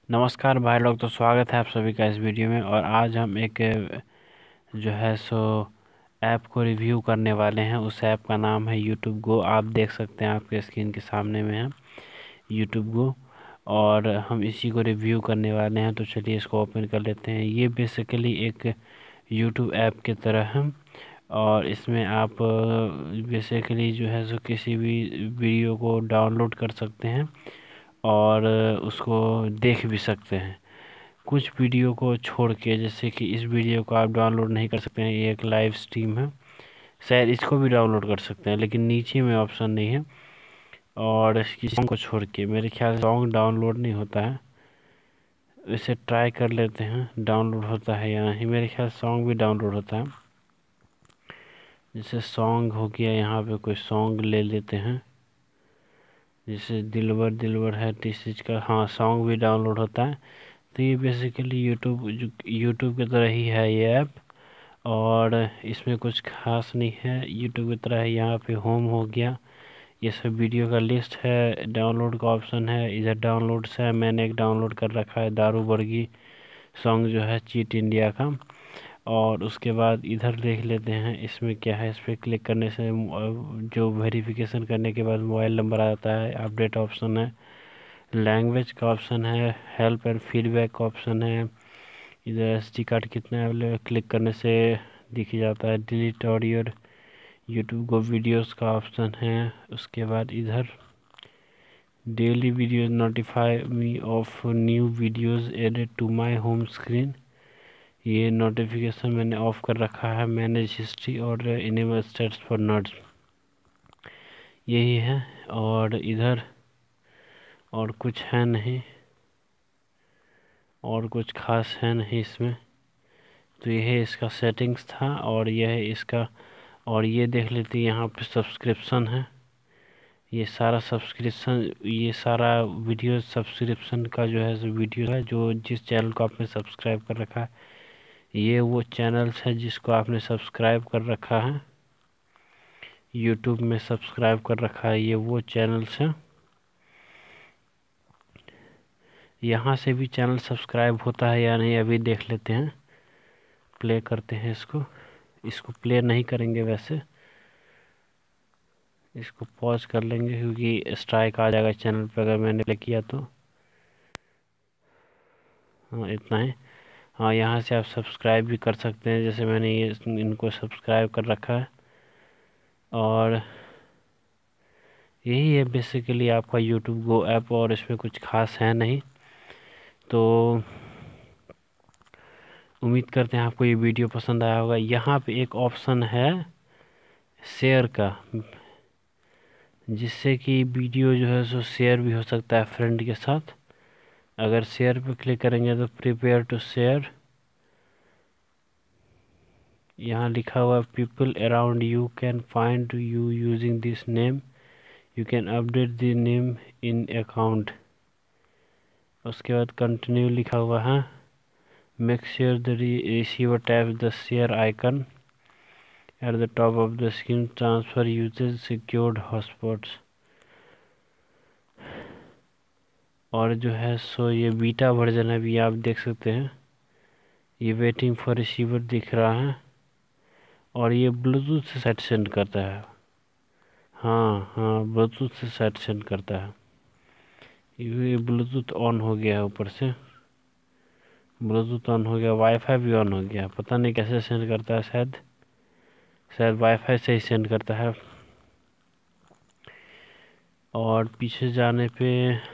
नमस्कार भाई लोग, तो स्वागत है आप सभी का इस वीडियो में। और आज हम एक जो है सो ऐप को रिव्यू करने वाले हैं। उस ऐप का नाम है यूट्यूब गो। आप देख सकते हैं, आपके स्क्रीन के सामने में है यूट्यूब गो, और हम इसी को रिव्यू करने वाले हैं। तो चलिए इसको ओपन कर लेते हैं। ये बेसिकली एक यूट्यूब ऐप की तरह है, और इसमें आप बेसिकली जो है सो किसी भी वीडियो को डाउनलोड कर सकते हैं और उसको देख भी सकते हैं। कुछ वीडियो को छोड़ के, जैसे कि इस वीडियो को आप डाउनलोड नहीं कर सकते हैं, ये एक लाइव स्ट्रीम है। शायद इसको भी डाउनलोड कर सकते हैं, लेकिन नीचे में ऑप्शन नहीं है। और इसकी सॉन्ग को छोड़ के मेरे ख्याल से सॉन्ग डाउनलोड नहीं होता है। इसे ट्राई कर लेते हैं, डाउनलोड होता है या नहीं। मेरे ख्याल सॉन्ग भी डाउनलोड होता है। जैसे सॉन्ग हो गया, यहाँ पे कोई सॉन्ग ले लेते हैं, जैसे दिलबर दिलबर है टीसीज का। हाँ, सॉन्ग भी डाउनलोड होता है। तो ये बेसिकली यूट्यूब की तरह ही है ये ऐप, और इसमें कुछ खास नहीं है। यूट्यूब की तरह है। यहाँ पे होम हो गया, ये सब वीडियो का लिस्ट है। डाउनलोड का ऑप्शन है, इधर डाउनलोड्स है। मैंने एक डाउनलोड कर रखा है, दारू बरगी सॉन्ग जो है चीट इंडिया का। और उसके बाद इधर देख लेते हैं इसमें क्या है। इस पर क्लिक करने से जो वेरिफिकेशन करने के बाद मोबाइल नंबर आता है, अपडेट ऑप्शन है, लैंग्वेज का ऑप्शन है, हेल्प एंड फीडबैक का ऑप्शन है। इधर एसडी कार्ड कितना है क्लिक करने से दिख जाता है। डिलीट ऑडियो, यूट्यूब को वीडियोस का ऑप्शन है। उसके बाद इधर daily videos, notify me of new videos added to my home screen. ये नोटिफिकेशन मैंने ऑफ कर रखा है। मैनेज हिस्ट्री और इनेबल स्टेटस फॉर नोट्स, यही है। और इधर और कुछ है नहीं, और कुछ खास है नहीं इसमें। तो यह इसका सेटिंग्स था, और यह है इसका। और ये देख लेते हैं, यहाँ पे सब्सक्रिप्शन है। ये सारा सब्सक्रिप्शन, ये सारा वीडियो सब्सक्रिप्शन का जो है वीडियो है, जो जिस चैनल को आपने सब्सक्राइब कर रखा है। ये वो चैनल्स है जिसको आपने सब्सक्राइब कर रखा है, यूट्यूब में सब्सक्राइब कर रखा है, ये वो चैनल्स हैं। यहाँ से भी चैनल सब्सक्राइब होता है या नहीं, अभी देख लेते हैं। प्ले करते हैं इसको। इसको प्ले नहीं करेंगे वैसे, इसको पॉज कर लेंगे, क्योंकि स्ट्राइक आ जाएगा चैनल पे अगर मैंने प्ले किया तो। हाँ, इतना ही। हाँ, यहाँ से आप सब्सक्राइब भी कर सकते हैं, जैसे मैंने ये इनको सब्सक्राइब कर रखा है। और यही है बेसिकली आपका यूट्यूब गो ऐप, और इसमें कुछ खास है नहीं। तो उम्मीद करते हैं आपको ये वीडियो पसंद आया होगा। यहाँ पे एक ऑप्शन है शेयर का, जिससे कि वीडियो जो है सो शेयर भी हो सकता है फ्रेंड के साथ। अगर शेयर पे क्लिक करेंगे तो प्रिपेयर टू शेयर, यहाँ लिखा हुआ people around you can find you using this name, you can update the name in account. उसके बाद कंटिन्यू लिखा हुआ है। Make sure the receiver tap the share icon at the top of the screen, transfer uses secured hotspots. और जो है सो ये beta version है, अभी आप देख सकते हैं। ये वेटिंग फॉर रिसीवर दिख रहा है, और ये ब्लूटूथ से सेट सेंड करता है। हाँ हाँ, ब्लूटूथ से सेट सेंड करता है। ये ब्लूटूथ ऑन हो गया है, ऊपर से ब्लूटूथ ऑन हो गया, वाईफाई भी ऑन हो गया। पता नहीं कैसे सेंड करता है, शायद वाईफाई से ही सेंड करता है। और पीछे जाने पे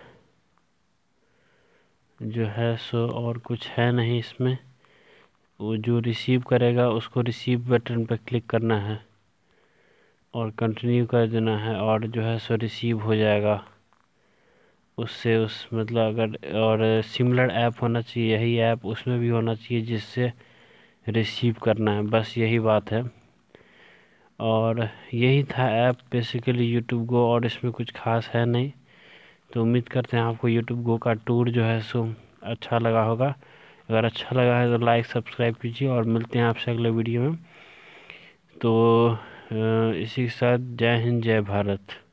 जो है सो और कुछ है नहीं इसमें। वो जो रिसीव करेगा उसको रिसीव बटन पर क्लिक करना है और कंटिन्यू कर देना है, और जो है सो रिसीव हो जाएगा उससे। उस मतलब अगर और सिमिलर ऐप होना चाहिए, यही ऐप उसमें भी होना चाहिए जिससे रिसीव करना है, बस यही बात है। और यही था ऐप बेसिकली यूट्यूब गो, और इसमें कुछ खास है नहीं। तो उम्मीद करते हैं आपको यूट्यूब गो का टूर जो है सो अच्छा लगा होगा। अगर अच्छा लगा है तो लाइक सब्सक्राइब कीजिए, और मिलते हैं आपसे अगले वीडियो में। तो इसी के साथ जय हिंद जय भारत।